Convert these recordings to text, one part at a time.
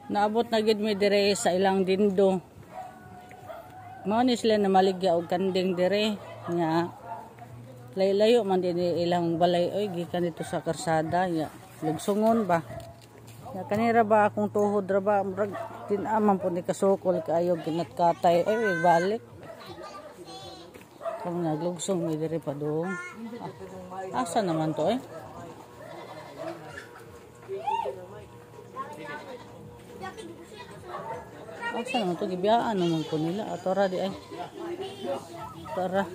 Naabot na gid mi dire sa ilang dindo. Mao ni sila na maligya og kanding dire nya. Layo-layo man din ilang balay oy gikan dito sa karsada ya. Lugsungon ba. Ya kanira ba akong tuhod ra ba murag tinaman po ni kasukol kaayo ginatkatay ay balik. Kung naglugsong mi dire pa do. Asa naman to eh? Asa naman to gibiyaan naman po nila. Atora di ay. Atora.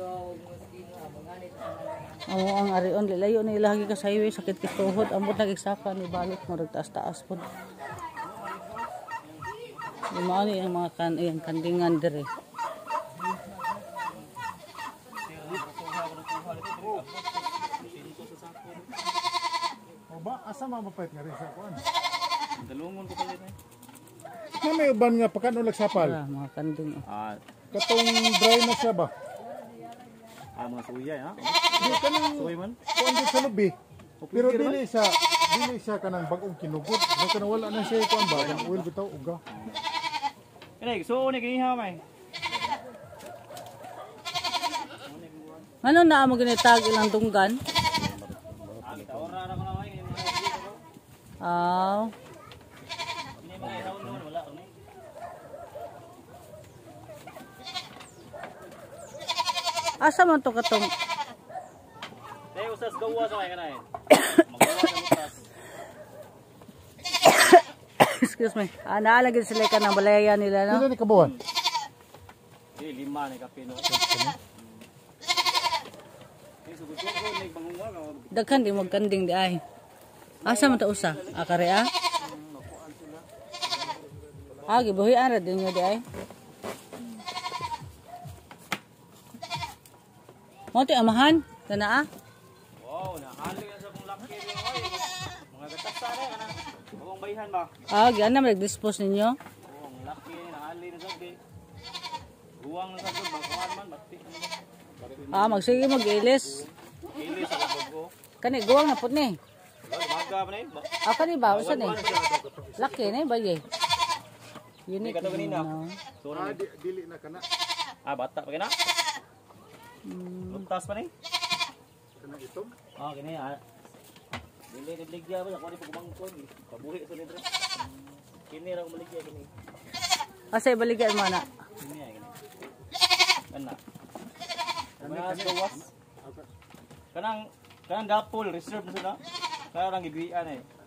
Ang arion layo na ilagi ka sa highway sakit kituhod ambot nagigsaka ni balik mo taas-taas po. Mao ni ang mga kandingan dire. Ba asa mapapait nga rin sa kuan. Dalungon ko palit eh. May uban nga pakan ulag sapal. Mga kanding. Katong dry na siya ba? Mga suya ha. Di kanang Suy man. kuan di sa lubi. Pero dili siya kanang bag-ong kinugod. Nga kanang wala na siya kuan ba? Ang oil bitaw uga. Kani so ni kiniha may. Ano na mo ginitag ilang tunggan? Ora ra ko na may. Aw. Ini mga ihawon noon wala ni. Asa man to katong Tay usas gawa sa may kanay. Magawa sa usas. excuse me. Naalagid sila ka ng balaya nila no? Pila ni kabuan? Di 5 ni kapino. Daghan di magkanding di ay. Asa man ta usa? Kare ah. Gibuhian ra din nyo di ay. Mo ti amahan kana ah. Wow, nahali sa kong laki ni oy. Mga gatasa na kana. Bawang bayhan ba? Giana mag-dispose ninyo. Oh, ang laki nahali na sabi. Buwang na sabi ba man bati. Magsige mag-ilis. Ilis sa bago. Kani guwang na pud ni. Maga pa ni. Kani ba usa ni? Laki ni bagay. Unit Kato kanina. no? Dili na kana. Bata pa kina? Luntas pa ni? Kana itom. Kini Dili ni bligya ba ako ni pagmangkon. Pabuhi sa nitro. Kini ra ko maligya kini. Asa ibaligan mo na? Kini ay kini. Kana. Mas gawas. Kanang gapol reserve na sila. Kaya lang gibian eh.